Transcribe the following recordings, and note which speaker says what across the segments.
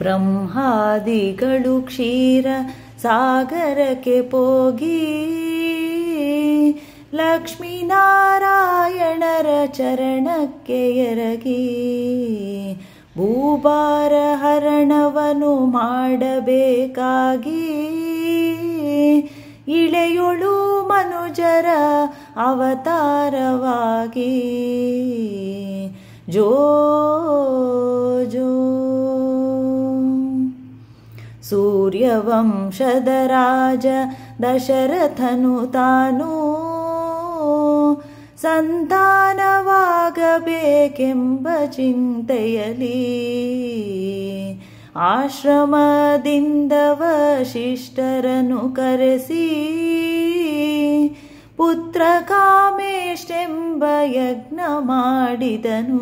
Speaker 1: ಬ್ರಹ್ಮಾದಿಗಳು ಕ್ಷೀರ ಸಾಗರಕ್ಕೆ ಪೋಗಿ ಲಕ್ಷ್ಮೀನಾರಾಯಣರ ಚರಣಕ್ಕೆ ಎರಗಿ ಭೂಭಾರ ಹರಣವನು ಮಾಡಬೇಕಾಗಿ ಇಳೆಯೊಳು ಮನುಜರ ಅವತಾರವಾಗಿ ಜೋ ಜೋ ಸೂರ್ಯವಂಶದ ರಾಜ ದಶರಥನು ತಾನು ಸಂತಾನವಾಗಬೇಕೆಂಬ ಚಿಂತೆಯಲಿ ಆಶ್ರಮದಿಂದ ವಶಿಷ್ಠರನ್ನು ಕರೆಸಿ ಪುತ್ರ ಕಾಮೇಷ್ಟೆಂಬ ಯಜ್ಞ ಮಾಡಿದನು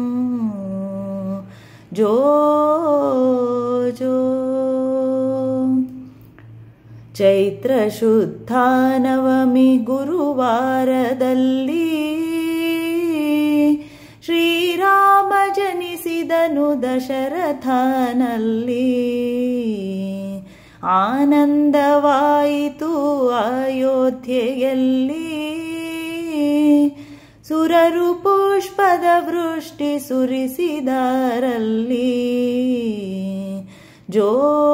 Speaker 1: ಜೋ ಜೋ ಚೈತ್ರ ಶುದ್ಧ ನವಮಿ ಗುರುವಾರದಲ್ಲಿ ಶ್ರೀರಾಮ ಜನಿಸಿದನು ದಶರಥನಲ್ಲಿ ಆನಂದವಾಯಿತು ಅಯೋಧ್ಯೆಯಲ್ಲಿ ಸುರರು ಪುಷ್ಪದ ವೃಷ್ಟಿ ಸುರಿಸಿದರಲ್ಲಿ ಜೋ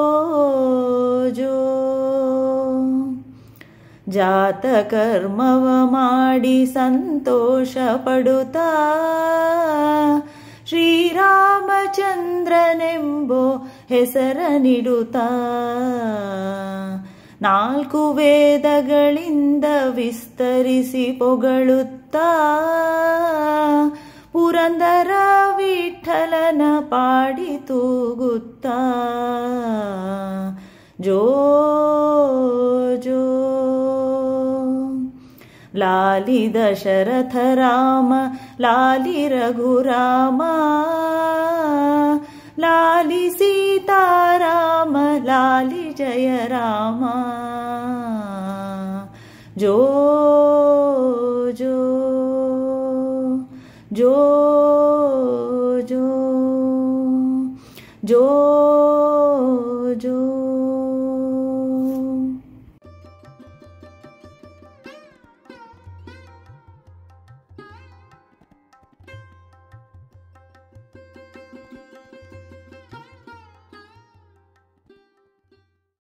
Speaker 1: ಜೋ ಜಾತಕರ್ಮವ ಮಾಡಿ ಸಂತೋಷ ಪಡುತ್ತಾ ಶ್ರೀರಾಮಚಂದ್ರನೆಂಬೋ ಹೆಸರನಿಡುತ್ತಾ 4 ವೇದಗಳಿಂದ ವಿಸ್ತರಿಸಿ ಪೊಗಳುತ್ತಾ ಪುರಂದರ ವಿಠಲನ ಪಾಡಿ ತೂಗುತ್ತಾ ಜೋ ಜೋ ಲಾಲಿ ದಶರಥ ರಾಮ ಲಾಲಿ ರಘುರಾಮ ಲಾಲಿ ಸೀತಾರಾಮ ಲಾಲಿ ಜಯ ರಾಮ ಜೋ